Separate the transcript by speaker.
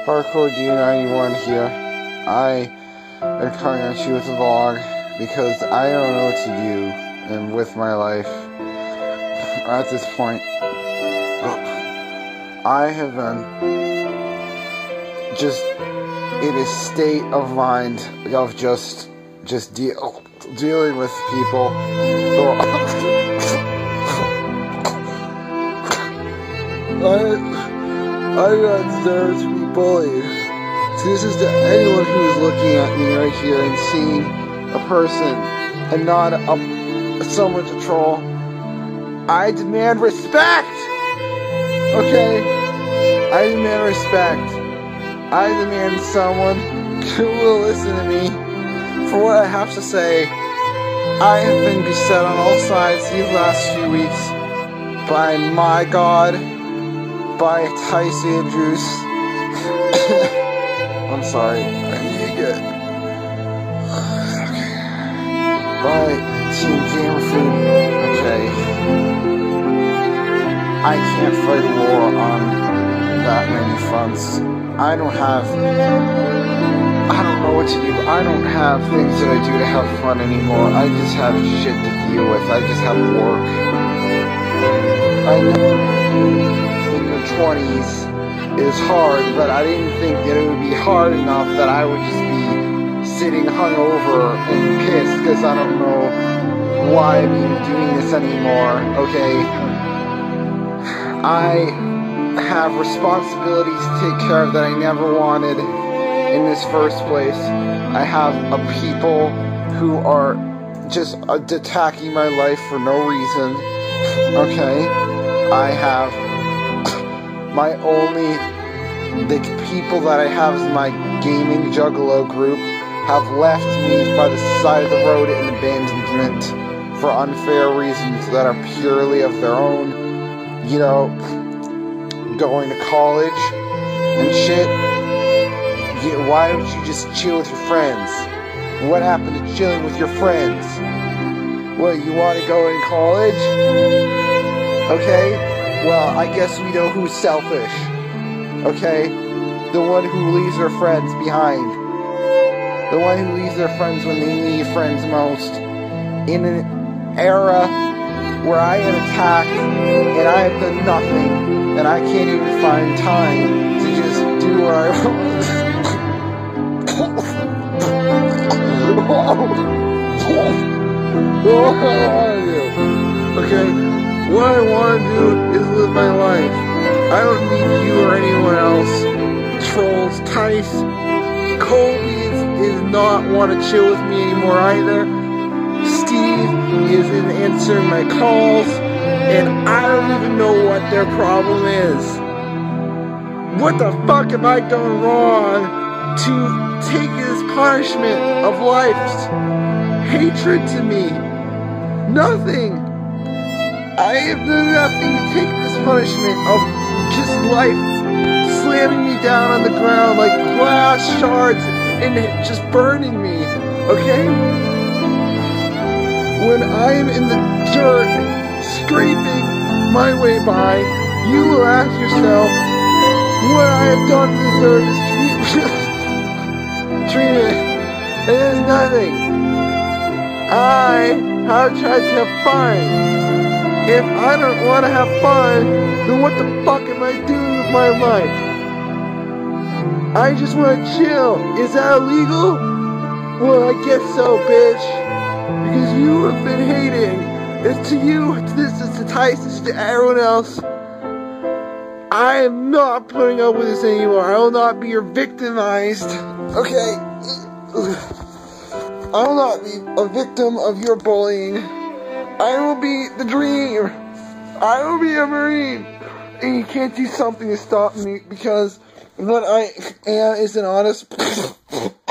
Speaker 1: Hardcore D91 here. I am coming at you with a vlog because I don't know what to do and with my life at this point. I have been just in a state of mind of just dealing with people who I'm not deserve to be bullied. So this is to anyone who is looking at me right here and seeing a person and not someone to troll. I demand respect! Okay? I demand respect. I demand someone who will listen to me for what I have to say. I have been beset on all sides these last few weeks by my God, by Tice Andrews. I'm sorry, I need to get. Okay. By Team Gamer Food. Okay. I can't fight war on that many fronts. I don't know what to do. I don't have things that I do to have fun anymore. I just have shit to deal with. I just have work. I know in your 20s is hard, but I didn't think that it would be hard enough that I would just be sitting hungover and pissed because I don't know why I'm even doing this anymore. Okay? I have responsibilities to take care of that I never wanted in this first place. I have people who are just attacking my life for no reason. Okay? I have the people that I have as my gaming juggalo group have left me by the side of the road in abandonment for unfair reasons that are purely of their own, you know, going to college and shit. Why don't you just chill with your friends? What happened to chilling with your friends? What, you want to go in college? Okay, well, I guess we know who's selfish. Okay, the one who leaves their friends behind. The one who leaves their friends when they need friends most. In an era where I am attacked and I have done nothing, and I can't even find time to just do what I want. Okay, what I want to do is live my life. I don't need you or anyone else. Trolls, Tice, Kobe is not want to chill with me anymore either. Steve isn't answering my calls, and I don't even know what their problem is. What the fuck have I done wrong to take this punishment of life's hatred to me? Nothing. I have done nothing to take this punishment of just life slamming me down on the ground like glass shards and just burning me, okay? When I am in the dirt, scraping my way by, you will ask yourself what I have done to deserve this treatment. And it's nothing. I have tried to have fun. If I don't want to have fun, then what the fuck am I doing with my life? I just want to chill. Is that illegal? Well, I guess so, bitch. Because you have been hating. It's to you, this is to Tice, this is to everyone else. I am not putting up with this anymore. I will not be victimized. Okay? I will not be a victim of your bullying. I will be the dream. I will be a Marine. And you can't do something to stop me because what I am is an honest